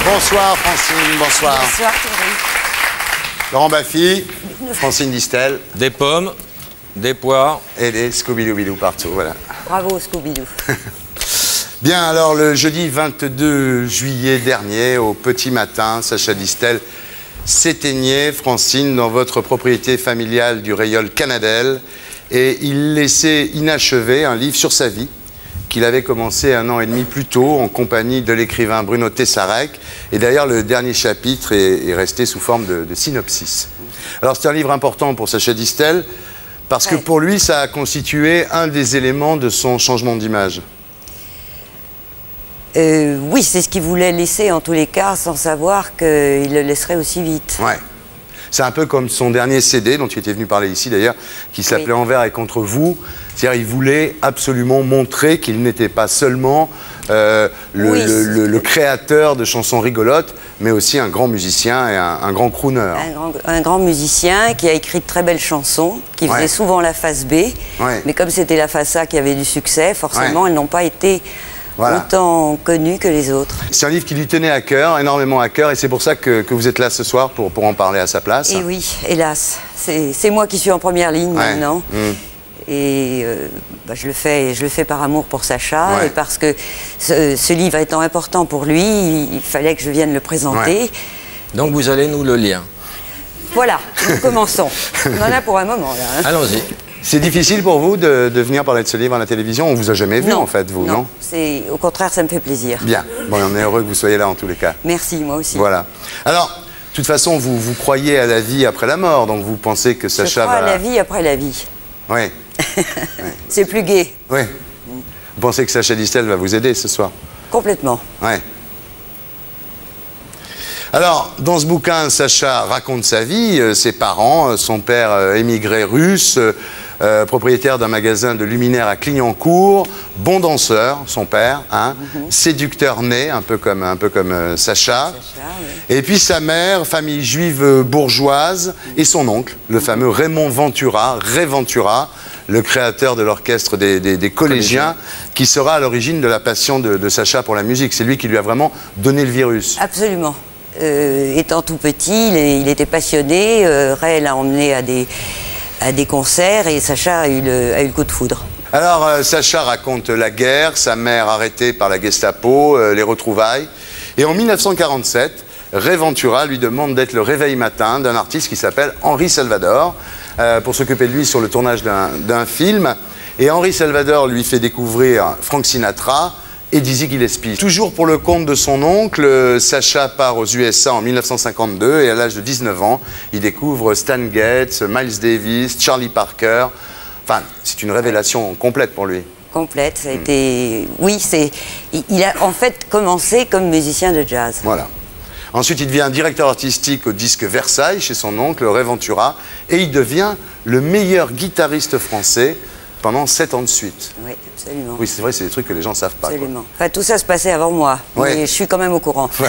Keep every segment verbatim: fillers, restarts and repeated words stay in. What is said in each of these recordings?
Bonsoir Francine, bonsoir. Bonsoir Thierry. Laurent Baffy, Francine Distel. Des pommes, des poires. Et des Scooby-Doo partout, voilà. Bravo Scooby-Doo. Bien, alors le jeudi vingt-deux juillet dernier, au petit matin, Sacha Distel s'éteignait, Francine, dans votre propriété familiale du Reilleul Canadel, et il laissait inachevé un livre sur sa vie qu'il avait commencé un an et demi plus tôt en compagnie de l'écrivain Bruno Tessarek. Et d'ailleurs, le dernier chapitre est, est resté sous forme de, de synopsis. Alors, c'est un livre important pour Sacha Distel parce que ouais. pour lui, ça a constitué un des éléments de son changement d'image. Euh, oui, c'est ce qu'il voulait laisser en tous les cas, sans savoir qu'il le laisserait aussi vite. Ouais. C'est un peu comme son dernier C D, dont tu étais venu parler ici d'ailleurs, qui s'appelait oui. Envers et contre vous. C'est-à-dire, il voulait absolument montrer qu'il n'était pas seulement euh, le, oui. le, le, le créateur de chansons rigolotes, mais aussi un grand musicien et un, un grand crooner. Un grand, un grand musicien qui a écrit de très belles chansons, qui faisait ouais. souvent la face B, ouais. mais comme c'était la face A qui avait du succès, forcément, ouais. elles n'ont pas été... Voilà. Autant connu que les autres. C'est un livre qui lui tenait à cœur, énormément à cœur, et c'est pour ça que, que vous êtes là ce soir, pour, pour en parler à sa place. Et oui, hélas. C'est moi qui suis en première ligne ouais. maintenant. Mmh. Et euh, bah, je, le fais, je le fais par amour pour Sacha, ouais. et parce que ce, ce livre étant important pour lui, il, il fallait que je vienne le présenter. Ouais. Donc vous allez nous le lire. Voilà, nous commençons. On en a pour un moment, là. Hein. Allons-y. C'est difficile pour vous de, de venir parler de ce livre à la télévision? On vous a jamais vu non, en fait, vous, non, non Au contraire, ça me fait plaisir. Bien, bon, on est heureux que vous soyez là en tous les cas. Merci, moi aussi. Voilà. Alors, de toute façon, vous, vous croyez à la vie après la mort, donc vous pensez que Sacha Je crois va... à la vie après la vie. Oui. oui. C'est plus gai. Oui. Vous pensez que Sacha Distel va vous aider ce soir? Complètement. Oui. Alors, dans ce bouquin, Sacha raconte sa vie, euh, ses parents, euh, son père euh, émigré russe, euh, euh, propriétaire d'un magasin de luminaires à Clignancourt, bon danseur, son père, hein, mm-hmm. séducteur né, un peu comme, un peu comme euh, Sacha. Sacha oui. Et puis sa mère, famille juive bourgeoise, mm-hmm. et son oncle, le fameux Raymond Ventura, Ray Ventura, le créateur de l'orchestre des, des, des collégiens, qui sera à l'origine de la passion de, de Sacha pour la musique. C'est lui qui lui a vraiment donné le virus. Absolument. Euh, étant tout petit, il, il était passionné. Euh, Ray l'a emmené à des, à des concerts et Sacha a eu le, a eu le coup de foudre. Alors, euh, Sacha raconte la guerre, sa mère arrêtée par la Gestapo, euh, les retrouvailles. Et en mille neuf cent quarante-sept, Ray Ventura lui demande d'être le réveil matin d'un artiste qui s'appelle Henri Salvador, euh, pour s'occuper de lui sur le tournage d'un film. Et Henri Salvador lui fait découvrir Frank Sinatra et Dizzy Gillespie. Toujours pour le compte de son oncle, Sacha part aux U S A en mille neuf cent cinquante-deux et à l'âge de dix-neuf ans, il découvre Stan Getz, Miles Davis, Charlie Parker. Enfin, c'est une révélation complète pour lui. Complète, ça a été... Oui, c'est... Il a en fait commencé comme musicien de jazz. Voilà. Ensuite, il devient directeur artistique au disque Versailles chez son oncle, Ray Ventura, et il devient le meilleur guitariste français pendant sept ans de suite. Oui, absolument. Oui, c'est vrai, c'est des trucs que les gens ne savent pas. Absolument. Enfin, tout ça se passait avant moi, ouais. mais je suis quand même au courant. Ouais.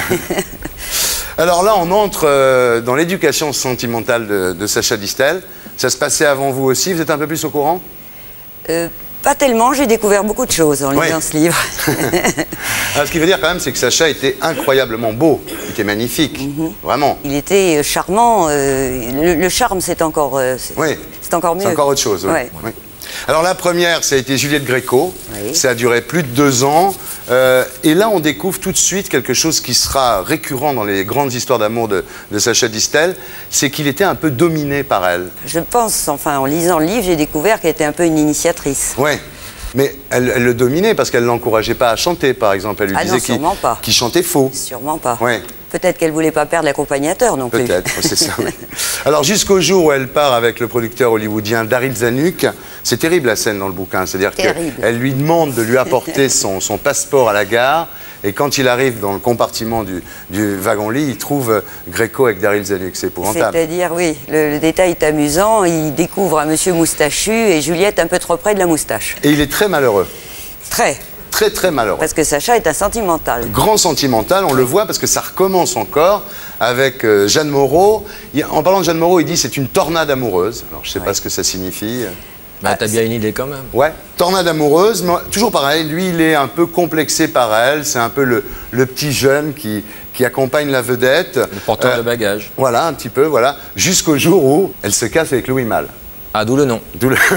Alors là, on entre euh, dans l'éducation sentimentale de, de Sacha Distel. Ça se passait avant vous aussi, vous êtes un peu plus au courant? euh, Pas tellement, j'ai découvert beaucoup de choses en lisant ouais. ce livre. Alors, ce qui veut dire quand même, c'est que Sacha était incroyablement beau, il était magnifique, mm-hmm. vraiment. Il était charmant, euh, le, le charme c'est encore, euh, oui. encore mieux. C'est encore autre chose, oui. Ouais. oui. Alors la première, ça a été Juliette Gréco, oui. ça a duré plus de deux ans, euh, et là on découvre tout de suite quelque chose qui sera récurrent dans les grandes histoires d'amour de, de Sacha Distel, c'est qu'il était un peu dominé par elle. Je pense, enfin en lisant le livre, j'ai découvert qu'elle était un peu une initiatrice. Oui, mais elle, elle le dominait parce qu'elle ne l'encourageait pas à chanter, par exemple. Elle lui ah disait qu'il qu'il chantait faux. Sûrement pas. Ouais. Peut-être qu'elle ne voulait pas perdre l'accompagnateur non plus. Peut-être, c'est ça. Oui. Alors jusqu'au jour où elle part avec le producteur hollywoodien Daryl Zanuck, c'est terrible la scène dans le bouquin, c'est-à-dire qu'elle lui demande de lui apporter son, son passeport à la gare, et quand il arrive dans le compartiment du, du wagon-lit, il trouve Gréco avec Daryl Zanuck, c'est épouvantable. C'est-à-dire, oui, le, le détail est amusant, il découvre un monsieur moustachu et Juliette un peu trop près de la moustache. Et il est très malheureux. Très. Très très malheureux. Parce que Sacha est un sentimental. Grand sentimental, on le voit parce que ça recommence encore avec euh, Jeanne Moreau. Il, en parlant de Jeanne Moreau, il dit c'est une tornade amoureuse. Alors je ne sais ouais. pas ce que ça signifie. Bah, t'as bien une idée quand même. Ouais, tornade amoureuse, mais toujours pareil, lui il est un peu complexé par elle, c'est un peu le, le petit jeune qui, qui accompagne la vedette. Le porteur euh, de bagages. Voilà, un petit peu, voilà. Jusqu'au jour où elle se casse avec Louis Malle. Ah, d'où le nom. D'où le...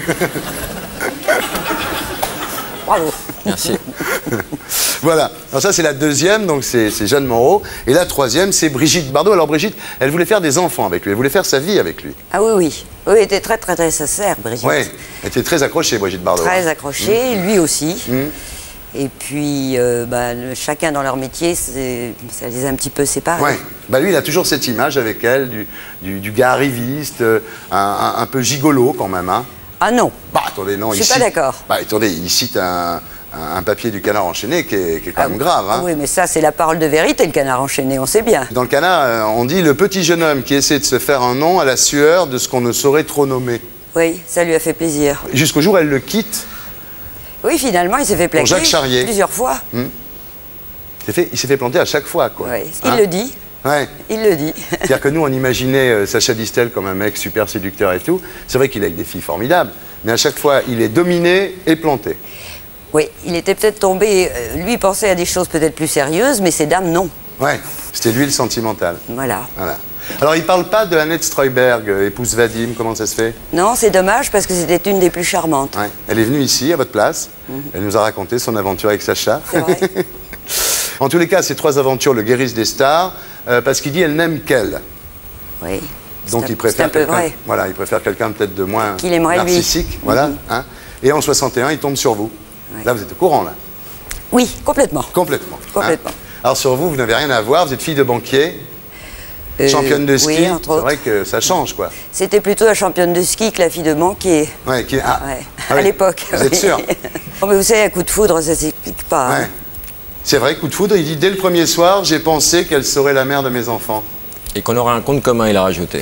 Bravo. Merci. Voilà. Alors ça, c'est la deuxième, donc c'est Jeanne Moreau. Et la troisième, c'est Brigitte Bardot. Alors Brigitte, elle voulait faire des enfants avec lui. Elle voulait faire sa vie avec lui. Ah oui, oui. Oui, elle était très, très, très sincère, Brigitte. Oui, elle était très accrochée, Brigitte Bardot. Très accrochée, mmh. lui aussi. Mmh. Et puis, euh, bah, le, chacun dans leur métier, ça les a un petit peu séparés. Ouais. Bah, lui, il a toujours cette image avec elle, du, du, du gars arriviste, euh, un, un, un peu gigolo quand même. Hein. Ah non. Bah, attendez, non. Je suis pas d'accord. Bah, attendez, il cite un, un, un papier du Canard enchaîné qui est, qui est quand ah, même grave. Hein. Oui, mais ça, c'est la parole de vérité, le Canard enchaîné, on sait bien. Dans le Canard, euh, on dit le petit jeune homme qui essaie de se faire un nom à la sueur de ce qu'on ne saurait trop nommer. Oui, ça lui a fait plaisir. Jusqu'au jour où elle le quitte. Oui, finalement, il s'est fait plaquer Jacques Charrier. plusieurs fois. Mmh. Il s'est fait, fait planter à chaque fois, quoi. Oui, il hein le dit. Ouais. Il le dit. C'est-à-dire que nous, on imaginait euh, Sacha Distel comme un mec super séducteur et tout. C'est vrai qu'il est avec des filles formidables, mais à chaque fois, il est dominé et planté. Oui, il était peut-être tombé... Euh, lui, il pensait à des choses peut-être plus sérieuses, mais ces dames, non. Ouais, c'était lui le sentimental. Voilà. Voilà. Alors, il ne parle pas de Annette Streuberg, euh, épouse Vadim, comment ça se fait? Non, c'est dommage, parce que c'était une des plus charmantes. Ouais. Elle est venue ici, à votre place. Mm-hmm. Elle nous a raconté son aventure avec Sacha. C'est vrai. En tous les cas, ces trois aventures le guérissent des stars, euh, parce qu'il dit elle n'aime qu'elle. Oui. Donc il préfère quelqu'un. Voilà, il préfère quelqu'un peut-être de moins narcissique. Lui. Voilà. Mm-hmm. Hein. Et en soixante et un, il tombe sur vous. Oui. Là, vous êtes au courant, là. Oui, complètement. Complètement. Complètement. Hein. Alors sur vous, vous n'avez rien à voir. Vous êtes fille de banquier. Euh, championne de ski, oui, c'est vrai que ça change, quoi. C'était plutôt la championne de ski que la fille de banquier. Ouais, qui... ah. Ouais. Ah, à oui. l'époque. Vous êtes sûr? Oh, mais vous savez, un coup de foudre, ça s'explique pas. Ouais. Hein. C'est vrai, coup de foudre, il dit dès le premier soir, j'ai pensé qu'elle serait la mère de mes enfants. Et qu'on aurait un compte commun, il a rajouté.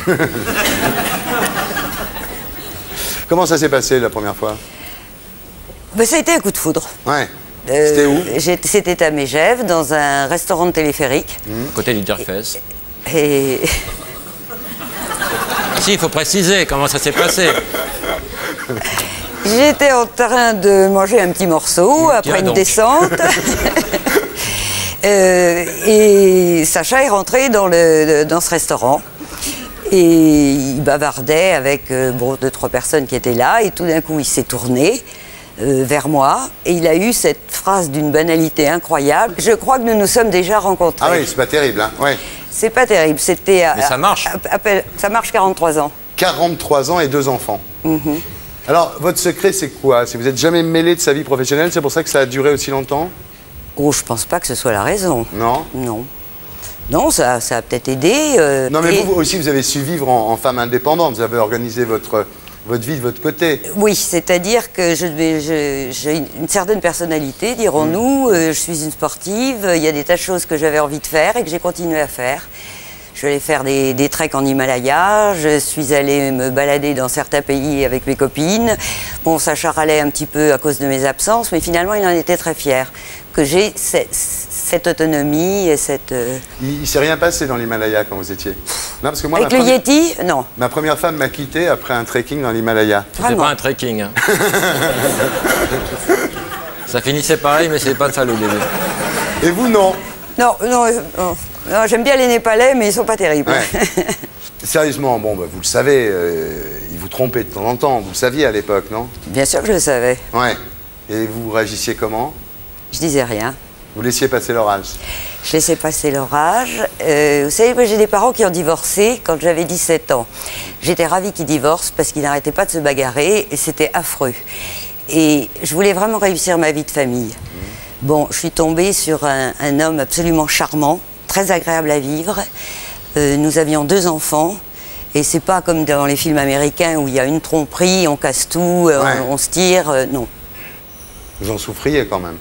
Comment ça s'est passé la première fois? Ben, ça a été un coup de foudre. Ouais. Euh, C'était où? C'était à Megève, dans un restaurant de téléphérique. Mmh. Côté du Dirfès. Et... Si, il faut préciser comment ça s'est passé. J'étais en train de manger un petit morceau, mmh, après une donc. descente. euh, et Sacha est rentré dans, le, dans ce restaurant. Et il bavardait avec euh, bon, deux, trois personnes qui étaient là. Et tout d'un coup, il s'est tourné euh, vers moi. Et il a eu cette phrase d'une banalité incroyable. Je crois que nous nous sommes déjà rencontrés. Ah oui, c'est pas terrible, hein? Ouais. C'est pas terrible. C'était... Mais ça marche. À, à, à, ça marche quarante-trois ans. quarante-trois ans et deux enfants. Mm-hmm. Alors, votre secret, c'est quoi? Si vous n'êtes jamais mêlé de sa vie professionnelle, c'est pour ça que ça a duré aussi longtemps? Oh, je pense pas que ce soit la raison. Non? Non. Non, ça, ça a peut-être aidé. Euh, non, mais et... vous aussi, vous avez su vivre en, en femme indépendante. Vous avez organisé votre, votre vie de votre côté. Oui, c'est-à-dire que j'ai je, je, une certaine personnalité, dirons-nous. Mmh. Euh, je suis une sportive. Il y a des tas de choses que j'avais envie de faire et que j'ai continué à faire. Je suis allée faire des, des treks en Himalaya, je suis allée me balader dans certains pays avec mes copines. Bon, ça charalait un petit peu à cause de mes absences, mais finalement, il en était très fier. Que j'ai cette, cette autonomie et cette... Euh... Il ne s'est rien passé dans l'Himalaya quand vous étiez? Non, parce que moi, avec le première... Yeti, non. Ma première femme m'a quitté après un trekking dans l'Himalaya. C'était pas un trekking. Hein. Ça finissait pareil, mais c'est pas ça le début. Et vous, non? Non, non, non. non j'aime bien les Népalais, mais ils sont pas terribles. Ouais. Sérieusement, bon, bah, vous le savez, euh, ils vous trompaient de temps en temps. Vous le saviez à l'époque, non? Bien sûr que je le savais. Ouais. Et vous réagissiez comment? Je disais rien. Vous laissiez passer l'orage? Je laissais passer l'orage. Euh, vous savez, moi j'ai des parents qui ont divorcé quand j'avais dix-sept ans. J'étais ravie qu'ils divorcent parce qu'ils n'arrêtaient pas de se bagarrer et c'était affreux. Et je voulais vraiment réussir ma vie de famille. Mmh. Bon, je suis tombée sur un, un homme absolument charmant, très agréable à vivre. Euh, nous avions deux enfants. Et c'est pas comme dans les films américains où il y a une tromperie, on casse tout, ouais. on, on se tire. Euh, non. Vous en souffriez quand même?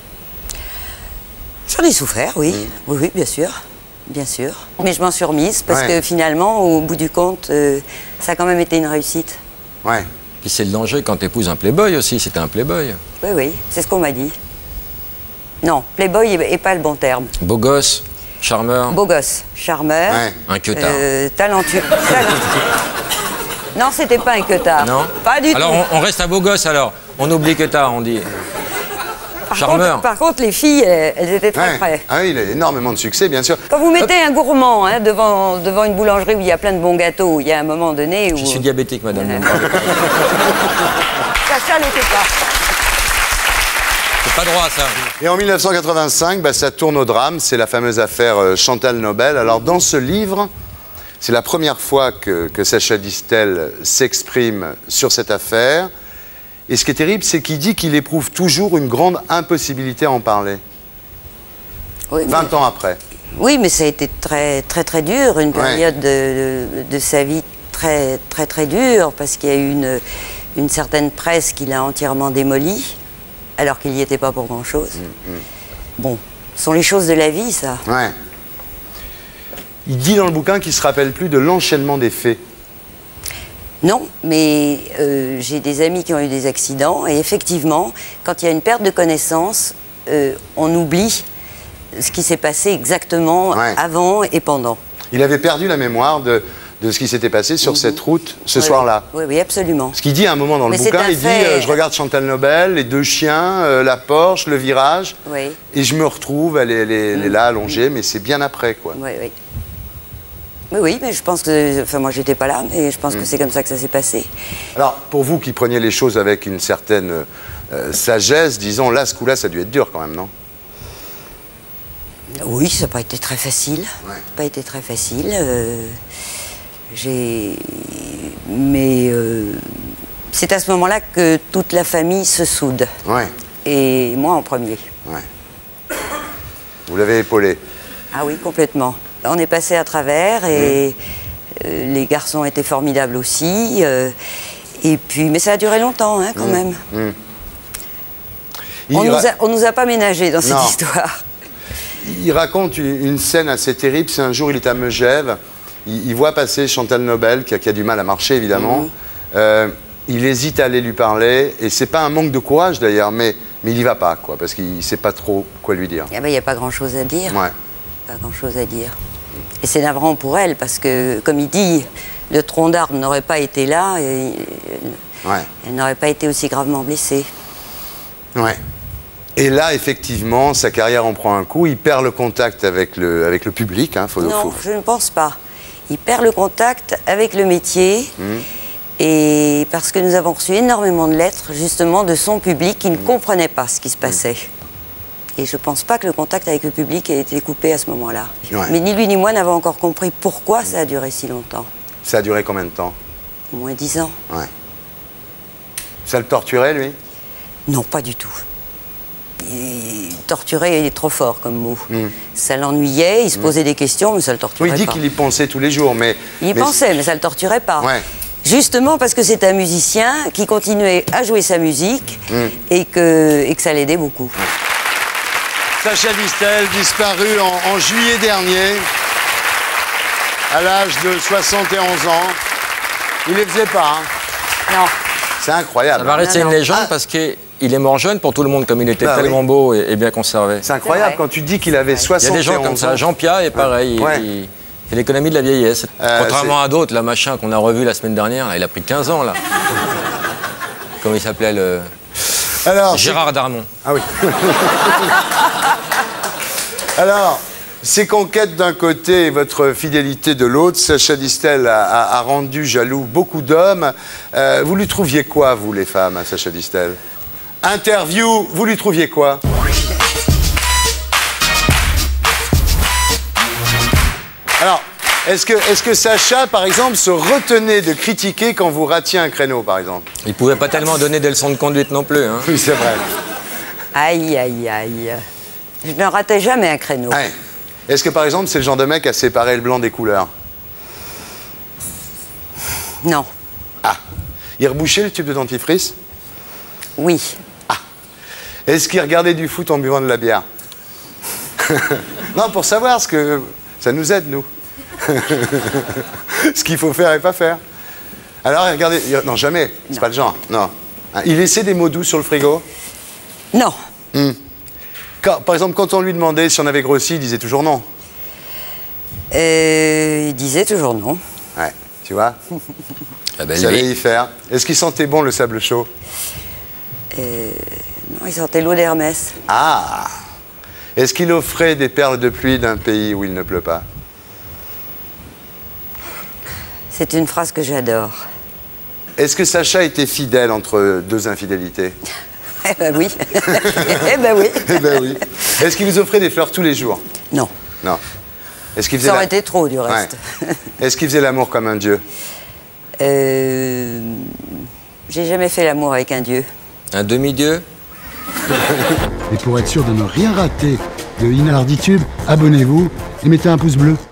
J'en ai souffert, oui. Mmh. Oui, oui, bien sûr. Bien sûr. Mais je m'en suis remise parce ouais. que finalement, au bout du compte, euh, ça a quand même été une réussite. Ouais. Puis c'est le danger quand tu épouses un playboy aussi, c'était un playboy. Oui, oui, c'est ce qu'on m'a dit. Non, playboy n'est pas le bon terme. Beau gosse, charmeur. Beau gosse, charmeur. Ouais. Un queutard. Euh, talentueux. Non, c'était pas un queutard. Non. Pas du alors, tout. Alors on, on reste à beau gosse alors. On oublie queutard, on dit. Par Charmeur. contre, par contre, les filles, elles, elles étaient très Ouais. près. Ah oui, il a énormément de succès, bien sûr. Quand vous mettez un gourmand hein, devant, devant une boulangerie où il y a plein de bons gâteaux, il y a un moment donné où... Je suis diabétique, madame. Euh. Sacha l'était pas. C'est pas droit, ça. Et en mille neuf cent quatre-vingt-cinq, bah, ça tourne au drame, c'est la fameuse affaire euh, Chantal Nobel. Alors dans ce livre, c'est la première fois que, que Sacha Distel s'exprime sur cette affaire. Et ce qui est terrible, c'est qu'il dit qu'il éprouve toujours une grande impossibilité à en parler. Oui, mais... vingt ans après. Oui, mais ça a été très, très, très dur, une période de, de, de sa vie très, très, très dure, parce qu'il y a eu une, une certaine presse qui l'a entièrement démolie, alors qu'il n'y était pas pour grand-chose. Mmh, mmh. Bon, ce sont les choses de la vie, ça. Ouais. Il dit dans le bouquin qu'il ne se rappelle plus de l'enchaînement des faits. Non, mais euh, j'ai des amis qui ont eu des accidents, et effectivement, quand il y a une perte de connaissance, euh, on oublie ce qui s'est passé exactement ouais. avant et pendant. Il avait perdu la mémoire de, de ce qui s'était passé sur mmh. cette route ce oui, soir-là. Oui, oui, absolument. Ce qu'il dit à un moment dans le Mais bouquin, il fait... dit euh, je regarde Chantal Nobel, les deux chiens, euh, la Porsche, le virage, oui. et je me retrouve, elle est, elle est, elle est là allongée, mais c'est bien après, quoi. Oui, oui. Oui, oui, mais je pense que... Enfin, moi, j'étais pas là, mais je pense mmh. que c'est comme ça que ça s'est passé. Alors, pour vous qui preniez les choses avec une certaine euh, sagesse, disons, là, ce coup-là, ça a dû être dur quand même, non? Oui, ça n'a pas été très facile. Ouais. Ça n'a pas été très facile. Euh, j'ai... Mais euh, c'est à ce moment-là que toute la famille se soude. Ouais. Et moi en premier. Ouais. Vous l'avez épaulé? Ah oui, complètement. On est passé à travers et mmh. euh, les garçons étaient formidables aussi. Euh, et puis, mais ça a duré longtemps, hein, quand mmh. même. Mmh. On nous a, on nous a pas ménagé dans cette non. histoire. Il raconte une scène assez terrible. C'est un jour, il est à Megève. Il, il voit passer Chantal Nobel, qui a, qui a du mal à marcher, évidemment. Mmh. Euh, il hésite à aller lui parler. Et c'est pas un manque de courage, d'ailleurs, mais, mais il y va pas, quoi, parce qu'il ne sait pas trop quoi lui dire. Il n'y a pas grand-chose à dire. Ouais. Pas grand-chose à dire. Et c'est navrant pour elle, parce que, comme il dit, le tronc d'arbre n'aurait pas été là, et ouais. elle n'aurait pas été aussi gravement blessée. Ouais. Et là, effectivement, sa carrière en prend un coup. Il perd le contact avec le, avec le public. Hein, faut, non, faut... je ne pense pas. Il perd le contact avec le métier. Mmh. Et parce que nous avons reçu énormément de lettres, justement, de son public qui ne mmh. comprenait pas ce qui se passait. Mmh. Et je ne pense pas que le contact avec le public ait été coupé à ce moment-là. Ouais. Mais ni lui ni moi n'avons encore compris pourquoi ça a duré si longtemps. Ça a duré combien de temps? Au moins dix ans. Ouais. Ça le torturait, lui? Non, pas du tout. Il torturait, il est trop fort comme mot. Mm. Ça l'ennuyait, il se posait mm. des questions, mais ça le torturait pas. Oui, il dit qu'il y pensait tous les jours, mais... Il y mais... pensait, mais ça le torturait pas. Ouais. Justement parce que c'est un musicien qui continuait à jouer sa musique mm. et, que, et que ça l'aidait beaucoup. Ouais. Sacha Distel, disparu en, en juillet dernier, à l'âge de soixante et onze ans. Il les faisait pas, hein? Non. C'est incroyable. Ça va rester non, non. une légende ah. parce que... Il est mort jeune pour tout le monde, comme il était bah, tellement oui. beau et, et bien conservé. C'est incroyable quand tu dis qu'il avait soixante et onze ans. Il y a des gens comme ça. Jean Piat est pareil. Ouais. Il, il, c'est l'économie de la vieillesse. Euh, Contrairement à d'autres, la machin qu'on a revu la semaine dernière, là, il a pris quinze ans, là. Comment il s'appelait, le... Alors, Gérard Darmon. Ah oui. Alors, ces conquêtes d'un côté et votre fidélité de l'autre, Sacha Distel a, a, a rendu jaloux beaucoup d'hommes. Euh, vous lui trouviez quoi, vous, les femmes, à Sacha Distel? Interview, vous lui trouviez quoi? Alors, est-ce que, est-ce que Sacha, par exemple, se retenait de critiquer quand vous ratiez un créneau, par exemple? Il pouvait pas tellement donner des leçons de conduite non plus, hein. Oui, c'est vrai. Aïe, aïe, aïe. Je ne ratais jamais un créneau. Ouais. Est-ce que, par exemple, c'est le genre de mec à séparer le blanc des couleurs? Non. Ah. Il rebouchait le tube de dentifrice? Oui. Est-ce qu'il regardait du foot en buvant de la bière? Non, pour savoir ce que... Ça nous aide, nous. Ce qu'il faut faire et pas faire. Alors, regardez... Non, jamais. C'est pas le genre. Non. Il laissait des mots doux sur le frigo? Non. Hum. Quand, par exemple, quand on lui demandait si on avait grossi, il disait toujours non. Euh, il disait toujours non. Ouais, tu vois. Ah ben, il savait y faire. Est-ce qu'il sentait bon le sable chaud? euh... Non, il sentait l'eau d'Hermès. Ah! Est-ce qu'il offrait des perles de pluie d'un pays où il ne pleut pas? C'est une phrase que j'adore. Est-ce que Sacha était fidèle entre deux infidélités? Eh ben oui. Eh ben oui. Eh ben oui. Est-ce qu'il vous offrait des fleurs tous les jours? Non. Non. Est-ce qu'il faisait Ça aurait la... été trop, du reste. Ouais. Est-ce qu'il faisait l'amour comme un dieu? Euh... J'ai jamais fait l'amour avec un dieu. Un demi-dieu? Et pour être sûr de ne rien rater de Inalarditube, abonnez-vous et mettez un pouce bleu.